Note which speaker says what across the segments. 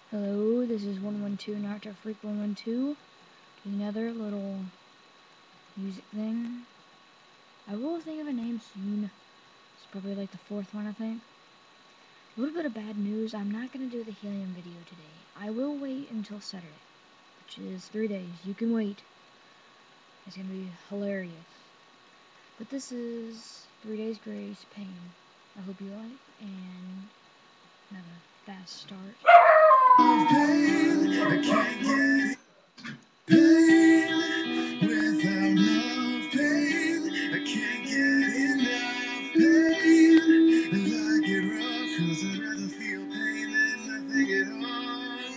Speaker 1: Hello, this is 112 Naruto Freak 112. Another little music thing. I will think of a name soon. It's probably like the fourth one, I think. A little bit of bad news. I'm not going to do the helium video today. I will wait until Saturday, which is 3 days. You can wait. It's going to be hilarious. But this is 3 Days Grace Pain. I hope you like, and have a fast start.
Speaker 2: Pain, I can't get pain without love. Pain, I can't get enough pain. Like it rough, 'cause I'd rather feel pain than nothing at all.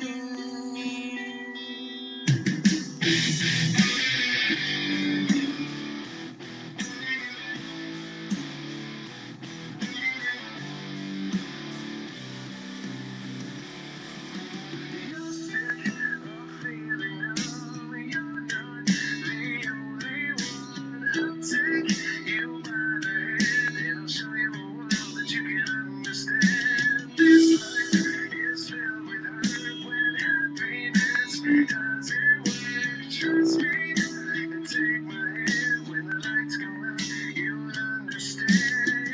Speaker 2: You're sick of feeling numb. You're not the only one. I'll take you by the hand and I'll show you a world that you can understand. This life is filled with hurt when happiness doesn't work. Trust me and take my hand when the lights go out. You'll understand.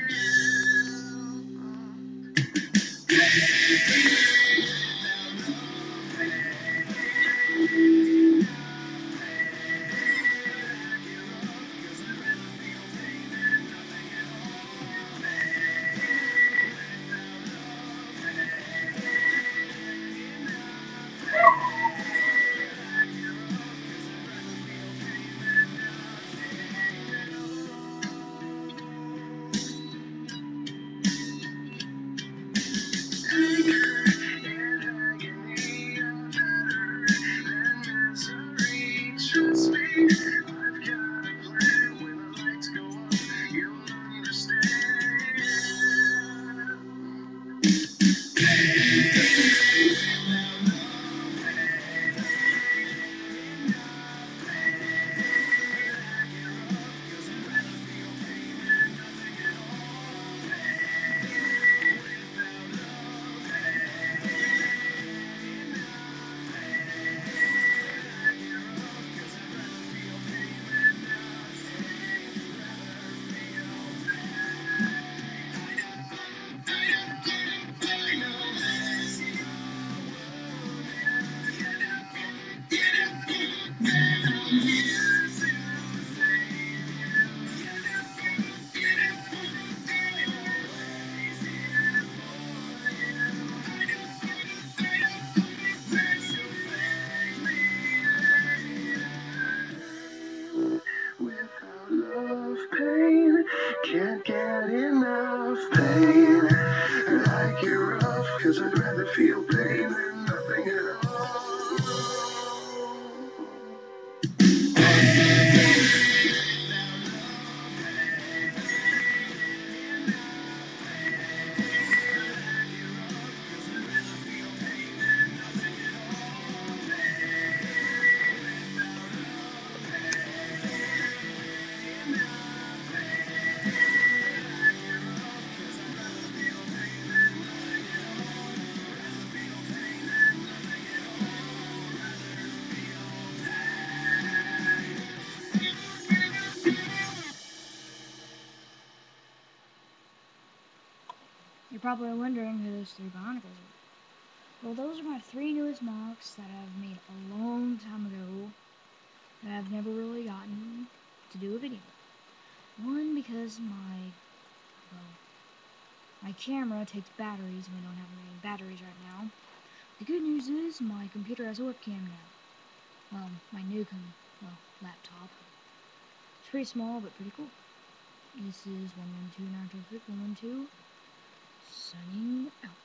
Speaker 2: Trust me, I've got a plan. When the lights go up, you'll understand. Without love, pain, can't get enough pain. Like you're rough, 'cause I'd rather feel pain than nothing at all.
Speaker 1: You're probably wondering who those three Bionicles are. Well, those are my three newest mocks that I've made a long time ago that I've never really gotten to do a video. One, because my camera takes batteries and we don't have any batteries right now. The good news is my computer has a webcam now. Well, my new laptop. It's pretty small, but pretty cool. This is 112 Naruto Freak 112, signing out.